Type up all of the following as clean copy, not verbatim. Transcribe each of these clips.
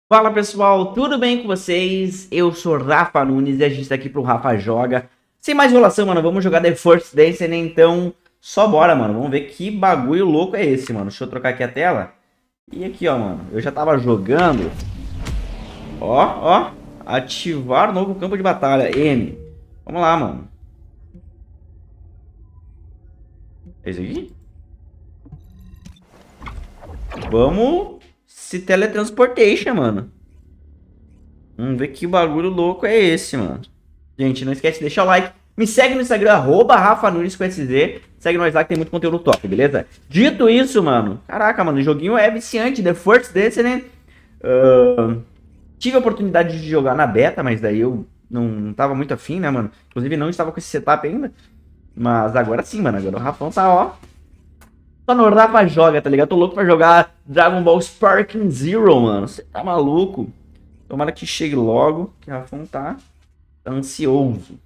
Fala pessoal, tudo bem com vocês? Eu sou Rafa Nunes e a gente tá aqui pro Rafa Joga. Sem mais enrolação, mano, vamos jogar The First Dance, né? Então, só bora, mano. Vamos ver que bagulho louco é esse, mano. Deixa eu trocar aqui a tela. E aqui, ó, mano. Eu já tava jogando. Ó. Ativar novo campo de batalha. M. Vamos lá, mano. É isso aqui? Vamos se teletransportation, mano. Vamos ver que bagulho louco é esse, mano. Gente, não esquece de deixar o like. Me segue no Instagram, Rafa Nunes com SZ. Segue nós lá que tem muito conteúdo top, beleza? Dito isso, mano. Caraca, mano, o joguinho é viciante. The First Dance, né? Tive a oportunidade de jogar na beta, mas daí eu não tava muito afim, né, mano? Inclusive não estava com esse setup ainda. Mas agora sim, mano. Agora o Rafão tá, ó. Só no Rafa Joga, tá ligado? Tô louco pra jogar Dragon Ball Sparking Zero, mano. Você tá maluco? Tomara que chegue logo, que o Rafão tá ansioso.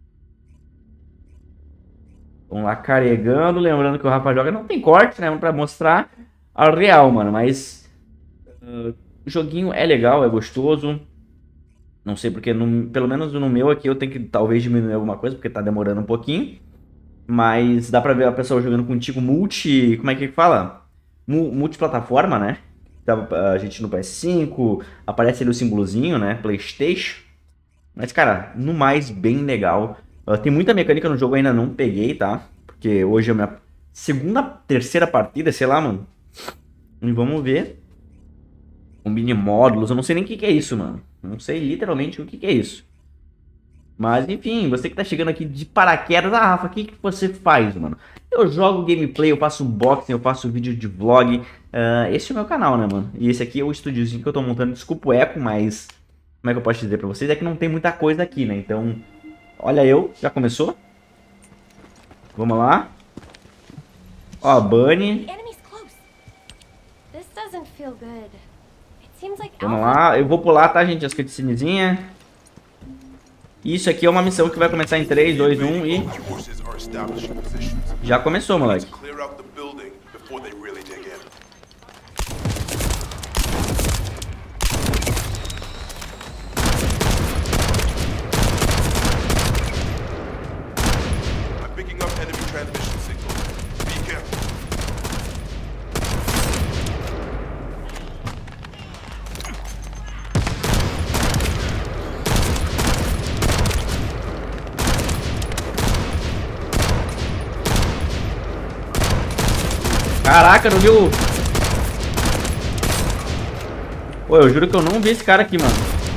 Vamos lá, carregando. Lembrando que o Rafa Joga não tem corte, né? Pra mostrar a real, mano. Mas o joguinho é legal, é gostoso. Não sei porque, pelo menos no meu aqui, eu tenho que talvez diminuir alguma coisa, porque tá demorando um pouquinho. Mas dá pra ver a pessoa jogando contigo multi... Como é que fala? Multiplataforma, né? A gente no PS5, aparece ali o símbolozinho, né? PlayStation. Mas, cara, no mais, bem legal. Tem muita mecânica no jogo, eu ainda não peguei, tá? Porque hoje é a minha terceira partida, sei lá, mano. E vamos ver. Combine módulos, eu não sei nem o que é isso, mano. Não sei literalmente o que é isso. Mas, enfim, você que tá chegando aqui de paraquedas, Rafa, o que você faz, mano? Eu jogo gameplay, eu faço unboxing, eu faço vídeo de vlog. Esse é o meu canal, né, mano? E esse aqui é o estúdiozinho que eu tô montando. Desculpa o eco, mas... Como é que eu posso dizer pra vocês? É que não tem muita coisa aqui, né? Então, olha eu. Já começou? Vamos lá. Ó, Bunny. Vamos lá. Eu vou pular, tá, gente? As cutscenezinhas. Isso aqui é uma missão que vai começar em 3, 2, 1 e... Já começou, moleque. Caraca, não viu? Pô, eu juro que eu não vi esse cara aqui, mano.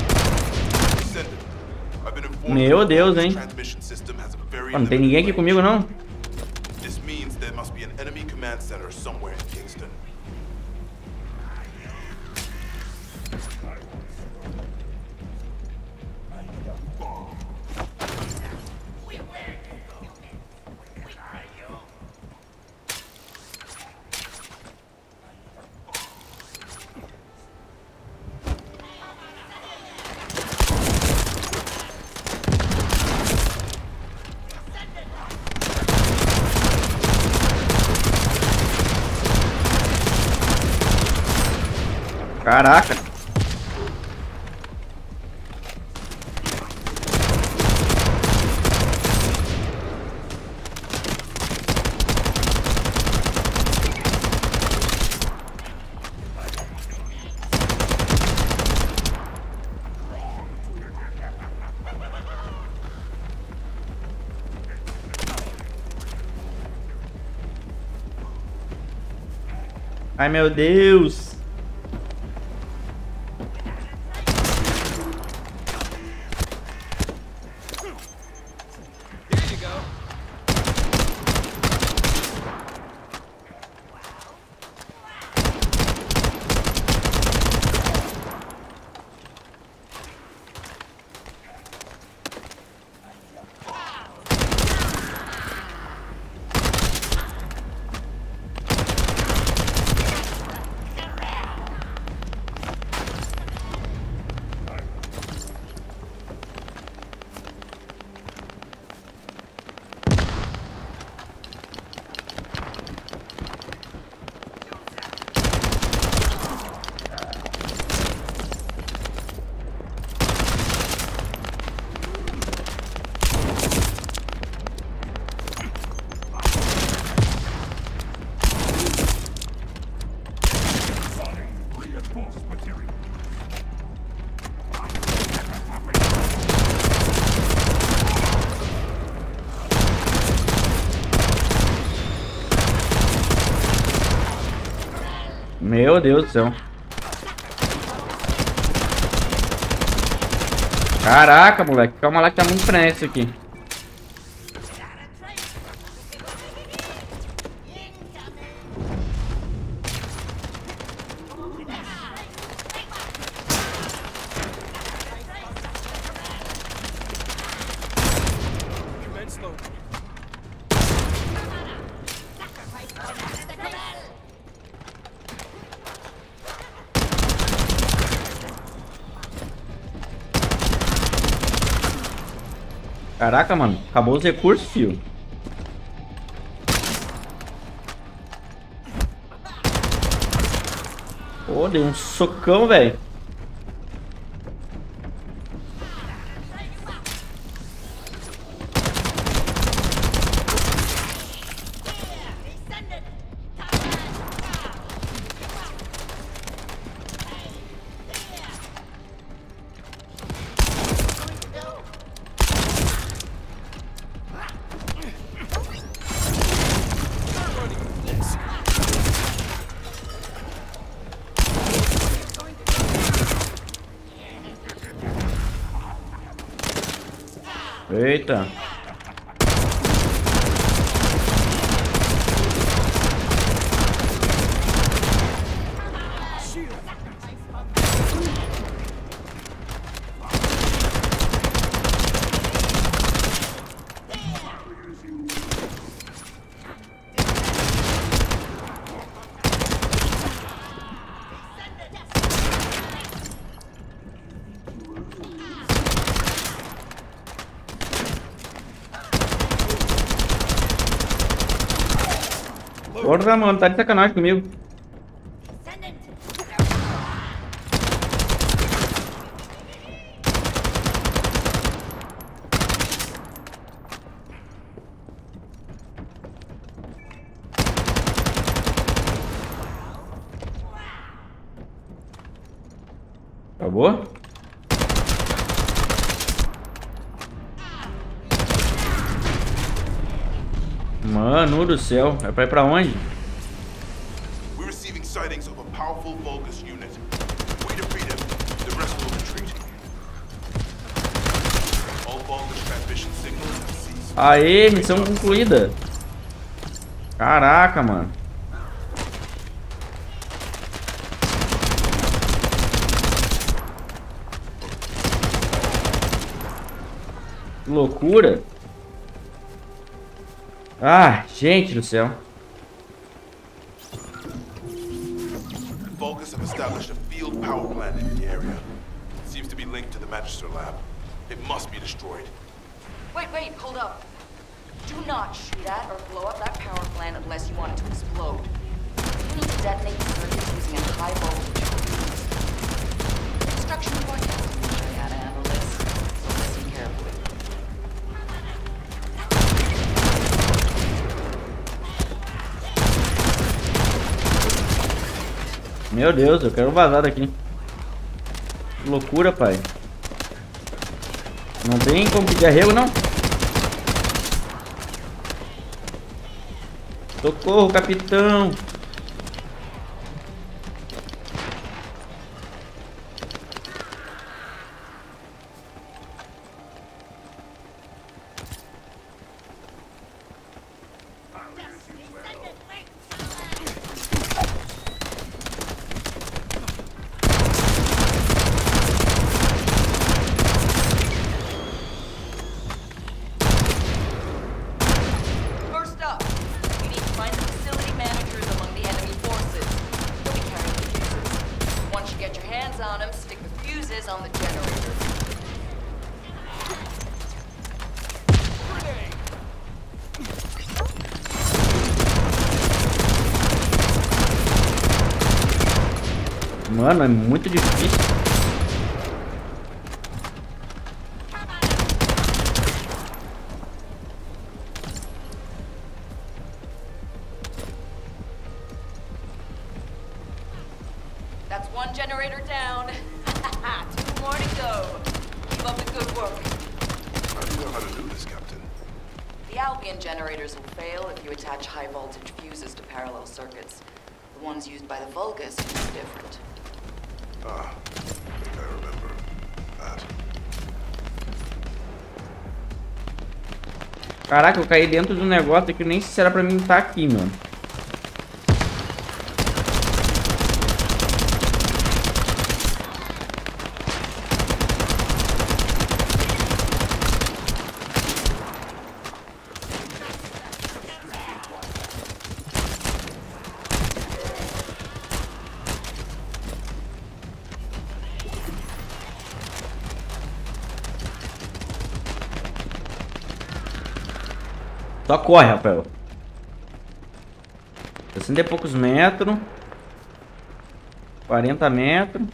Meu Deus, hein? Pô, não tem ninguém aqui comigo, não? Caraca. Ai, meu Deus. Meu Deus do céu. Caraca, moleque. Calma lá que tá muito frenético aqui. Caraca, mano. Acabou os recursos, fio. Pô, dei um socão, velho. Eita. Porra, mano, tá de sacanagem comigo. Acabou? Mano do céu, é pra ir pra onde? We're receiving sightings of a powerful Vulgus unit. We defeat him, the rest will retreat. All Vulgus transmission signals have ceased. Aê, missão concluída. Caraca, mano. Que loucura. Ah, gente do céu. Vulgus have established a field power plant in the area. It seems to be linked to the Magister lab. It must be destroyed. Wait, hold up. Do not shoot at or blow up that power plant unless you want it to explode. You need to detonate the circuits using a high voltage fuse. Instruction forecast will show you how to handle this, so listen carefully. Meu Deus, eu quero vazar daqui. Que loucura, pai. Não tem como pedir arrego, não? Socorro, capitão. First up, you need to find the facility managers among the enemy forces. They'll be carrying the fuses. Once you get your hands on them, stick the fuses on the generators. Mano, é muito difícil. That's one generator down. 2 more to go. Keep up the good work. How do you know how to do this, Captain? The Albion generators will fail if you attach high voltage fuses to parallel circuits. The ones used by the Vulgus are different. Ah, I think I remember that. Caraca, eu caí dentro de um negócio que nem sei se era pra mim estar aqui, mano. Só corre, Rafael. 60 e poucos metros. 40 metros.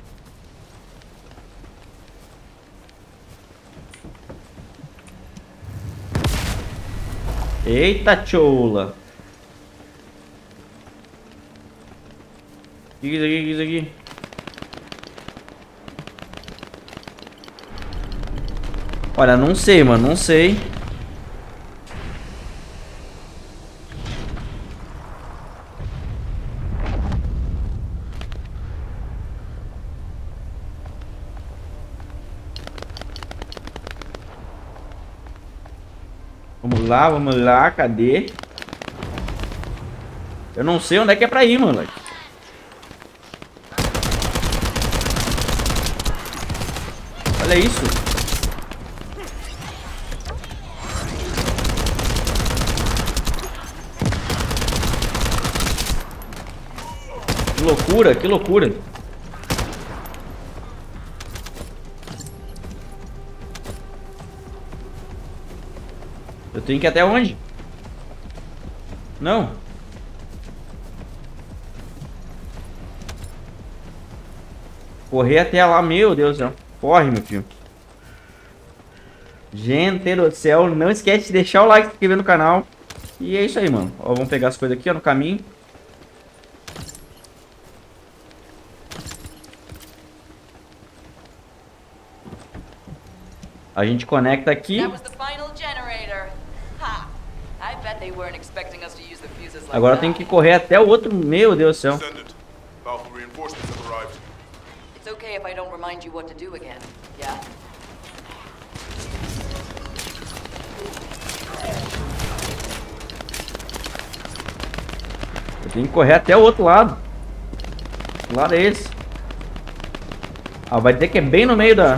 Eita, choula. O que é isso aqui? O que é isso aqui? Olha, não sei, mano. Não sei. Vamos lá, cadê? Eu não sei onde é que é pra ir, mano. Olha isso. Que loucura, que loucura. Eu tenho que ir até onde? Não. Correr até lá, meu Deus do céu. Corre, meu filho. Gente do céu, não esquece de deixar o like, se inscrever no canal. E é isso aí, mano. Ó, vamos pegar as coisas aqui, ó, no caminho. A gente conecta aqui. Agora tem que correr até o outro. Meu Deus do céu. Eu tenho que correr até o outro lado. Que lado é esse? Ah, vai ter que é bem no meio da...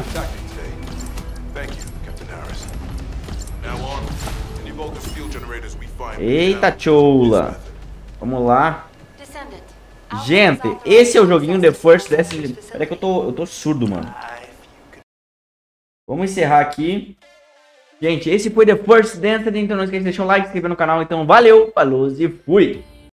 Eita, choula. Vamos lá. Gente, esse é o joguinho The First Descent. Peraí que eu tô surdo, mano. Vamos encerrar aqui. Gente, esse foi The First Descent. Então não esqueça de deixar o like, se inscrever no canal. Então valeu, falou e fui.